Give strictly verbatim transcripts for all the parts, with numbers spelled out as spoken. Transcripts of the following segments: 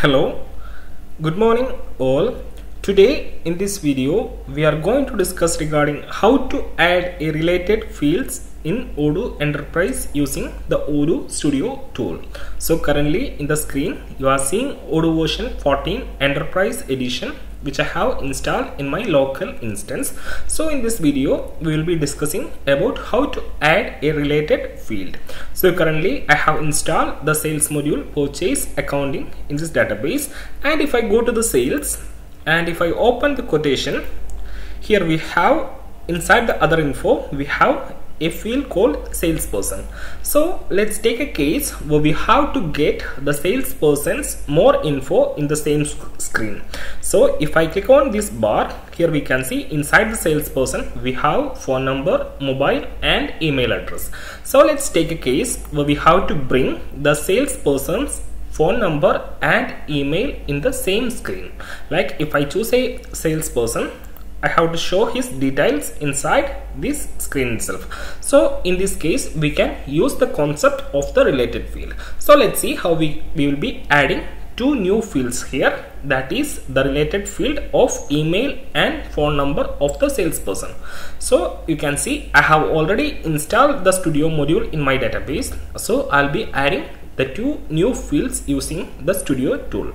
Hello, good morning all. Today in this video we are going to discuss regarding how to add a related fields in Odoo Enterprise using the Odoo Studio tool. So currently in the screen you are seeing Odoo version fourteen Enterprise Edition, which I have installed in my local instance. So in this video we will be discussing about how to add a related field. So currently I have installed the sales module purchase accounting in this database, and if I go to the sales and if I open the quotation, here we have inside the other info we have a field called salesperson. So let's take a case where we have to get the salesperson's more info in the same sc screen. So if I click on this bar, here we can see inside the salesperson we have phone number, mobile and email address. So let's take a case where we have to bring the salesperson's phone number and email in the same screen. Like if I choose a salesperson, I have to show his details inside this screen itself. So in this case we can use the concept of the related field. So let's see how we, we will be adding two new fields here, that is the related field of email and phone number of the salesperson. So you can see I have already installed the Studio module in my database. So I'll be adding the two new fields using the Studio tool.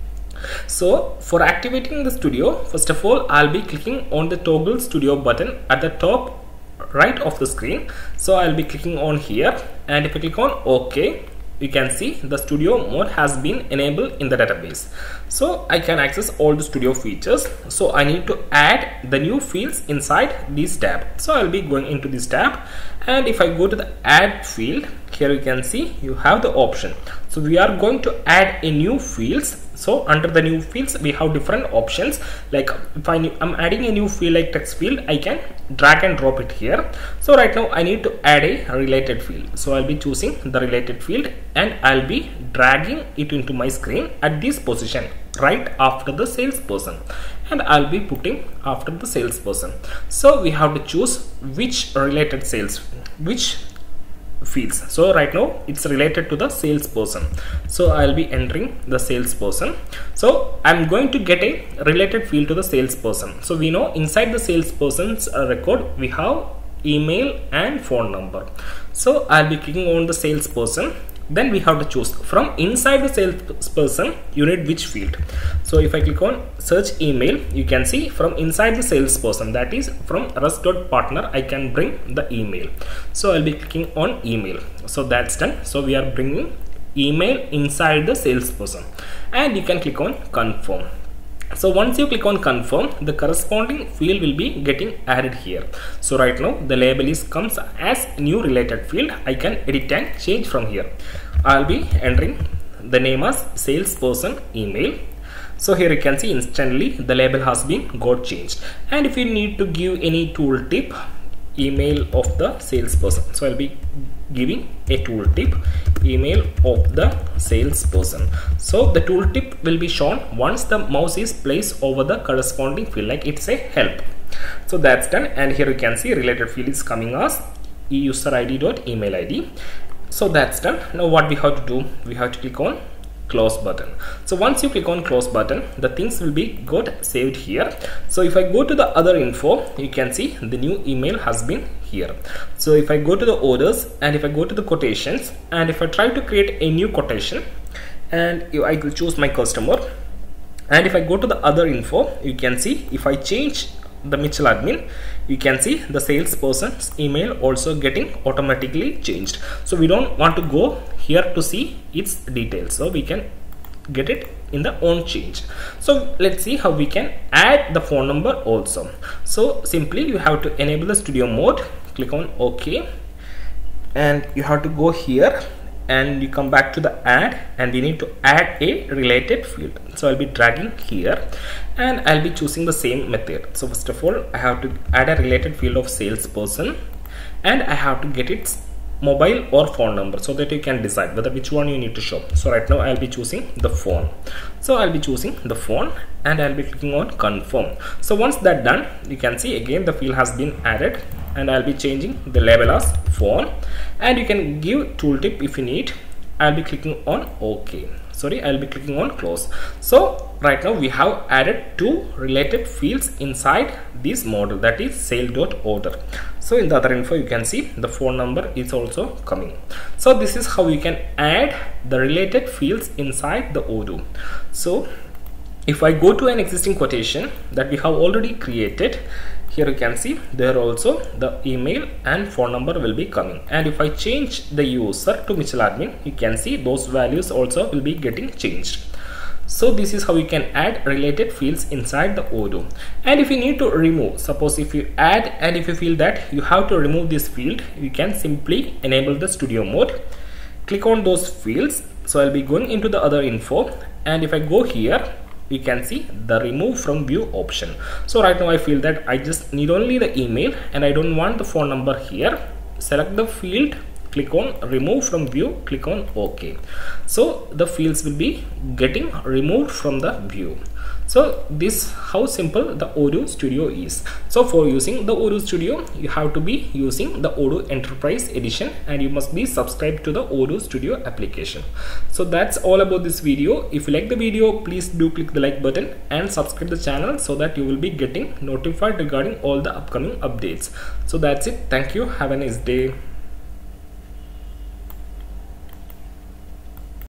So for activating the Studio, first of all I'll be clicking on the toggle Studio button at the top right of the screen. So I'll be clicking on here, and if I click on OK, you can see the Studio mode has been enabled in the database. So I can access all the Studio features. So I need to add the new fields inside this tab. So I'll be going into this tab, and if I go to the add field, here you can see you have the option. So we are going to add a new fields. So under the new fields we have different options. Like if I am adding a new field like text field, I can drag and drop it here. So right now I need to add a related field. So I'll be choosing the related field and I'll be dragging it into my screen at this position right after the salesperson, and I'll be putting after the salesperson. So we have to choose which related sales, which fields. So right now it's related to the salesperson. So I'll be entering the salesperson. So I'm going to get a related field to the salesperson. So we know inside the salesperson's uh, record we have email and phone number. So I'll be clicking on the salesperson. Then we have to choose from inside the salesperson you need which field. So if I click on search email, you can see from inside the salesperson, that is from russ.partner, I can bring the email. So I'll be clicking on email. So that's done. So we are bringing email inside the salesperson, and you can click on confirm. So once you click on confirm, the corresponding field will be getting added here. So right now the label is comes as new related field. I can edit and change from here. I'll be entering the name as salesperson email. So here you can see instantly the label has been got changed. And if you need to give any tooltip, email of the salesperson, so I'll be giving a tooltip, email of the salesperson. So the tooltip will be shown once the mouse is placed over the corresponding field, like it's a help. So that's done, and here you can see related field is coming as user id dot email id. So that's done. Now what we have to do, we have to click on close button. So once you click on close button, the things will be got saved here. So if I go to the other info, you can see the new email has been here. So if I go to the orders, and if I go to the quotations, and if I try to create a new quotation, and I will choose my customer, and if I go to the other info, you can see if I change the Mitchell admin, you can see the salesperson's email also getting automatically changed. So we don't want to go here to see its details, so we can get it in the own change. So let's see how we can add the phone number also. So simply you have to enable the Studio mode, click on OK, and you have to go here and you come back to the add, and we need to add a related field. So I'll be dragging here and I'll be choosing the same method. So first of all I have to add a related field of salesperson, and I have to get its mobile or phone number so that you can decide whether which one you need to show. So right now I'll be choosing the phone. So I'll be choosing the phone and I'll be clicking on confirm. So once that done, you can see again the field has been added, and I'll be changing the label as phone, and you can give tooltip if you need, I'll be clicking on OK. Sorry, I'll be clicking on close. So right now we have added two related fields inside this model, that is sale.order. So in the other info you can see the phone number is also coming. So this is how you can add the related fields inside the Odoo. So if I go to an existing quotation that we have already created, here you can see there also the email and phone number will be coming, and if I change the user to Mitchell admin, you can see those values also will be getting changed. So this is how you can add related fields inside the Odoo. And if you need to remove, suppose if you add and if you feel that you have to remove this field, you can simply enable the studio mode, click on those fields. So I'll be going into the other info, and if I go here, you can see the remove from view option. So right now I feel that I just need only the email and I don't want the phone number here. Select the field, click on remove from view, click on OK. So the fields will be getting removed from the view. So this how simple the Odoo Studio is. So for using the Odoo Studio, you have to be using the Odoo Enterprise Edition, and you must be subscribed to the Odoo Studio application. So that's all about this video. If you like the video, please do click the like button and subscribe the channel so that you will be getting notified regarding all the upcoming updates. So that's it. Thank you. Have a nice day.